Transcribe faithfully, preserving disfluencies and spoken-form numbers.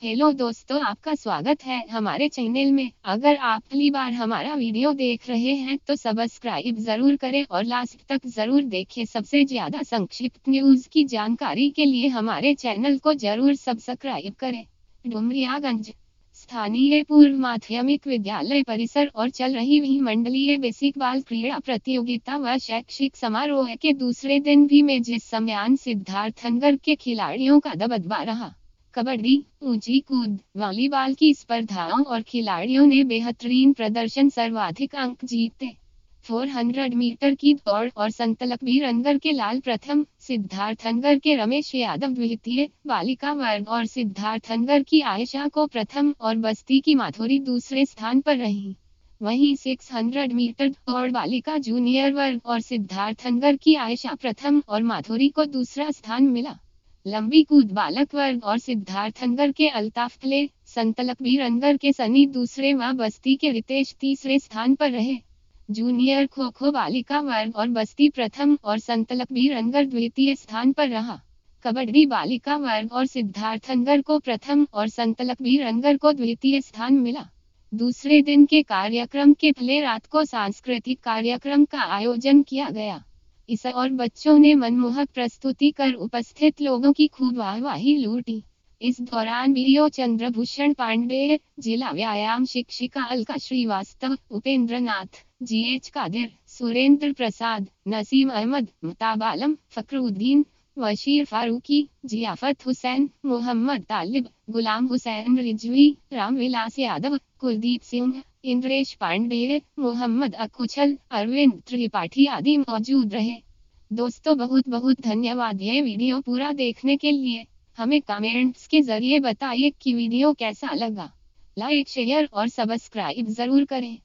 Hello दोस्तों, आपका स्वागत है हमारे चैनल में। अगर आप पहली बार हमारा वीडियो देख रहे हैं तो सब्सक्राइब जरूर करें और लास्ट तक जरूर देखें। सबसे ज्यादा संक्षिप्त न्यूज की जानकारी के लिए हमारे चैनल को जरूर सब्सक्राइब करें। डुमरियागंज स्थानीय पूर्व माध्यमिक विद्यालय परिसर और चल रही हुई मंडलीय बेसिक बाल क्रीड़ा प्रतियोगिता व शैक्षिक समारोह के दूसरे दिन भी मेजिस समायन सिद्धार्थनगर के खिलाड़ियों का दबदबा रहा। कबड्डी, ऊंची कूद, वॉलीबॉल की स्पर्धाओं और खिलाड़ियों ने बेहतरीन प्रदर्शन, सर्वाधिक अंक जीते। चार सौ मीटर की दौड़ और संतलकबीरनगर के लाल प्रथम, सिद्धार्थनगर के रमेश यादव द्वितीय, बालिका वर्ग और सिद्धार्थनगर की आयशा को प्रथम और बस्ती की माधुरी दूसरे स्थान पर रही। वहीं छह सौ मीटर दौड़ बालिका जूनियर वर्ग और सिद्धार्थनगर की आयशा प्रथम और माधुरी को दूसरा स्थान मिला। लंबी कूद बालक वर्ग और सिद्धार्थनगर के अल्ताफ फले, संतलकबीरनगर के सनी दूसरे व बस्ती के रितेश तीसरे स्थान पर रहे। जूनियर खो खो बालिका वर्ग और बस्ती प्रथम और संतलकबीरनगर द्वितीय स्थान पर रहा। कबड्डी बालिका वर्ग और सिद्धार्थनगर को प्रथम और संतलकबीरनगर को द्वितीय स्थान मिला। दूसरे दिन के कार्यक्रम के पहले रात को सांस्कृतिक कार्यक्रम का आयोजन किया गया। इस और बच्चों ने मनमोहक प्रस्तुति कर उपस्थित लोगों की खूब वाहवाही लूटी। इस दौरान बीओ चंद्रभूषण पांडे, जिला व्यायाम शिक्षिका अलका श्रीवास्तव, उपेंद्र नाथ, जीएच कादिर, सुरेंद्र प्रसाद, नसीम अहमद, मुताब आलम, फकरुद्दीन, बशीर फारूकी, जियाफत हुसैन, मोहम्मद तालिब, गुलाम हुसैन रिजवी, रामविलास यादव, कुलदीप सिंह, इंद्रेश पांडे, मोहम्मद अकुचल, अरविंद त्रिपाठी आदि मौजूद रहे। दोस्तों, बहुत बहुत धन्यवाद ये वीडियो पूरा देखने के लिए। हमें कमेंट्स के जरिए बताइए कि वीडियो कैसा लगा। लाइक, शेयर और सब्सक्राइब जरूर करें।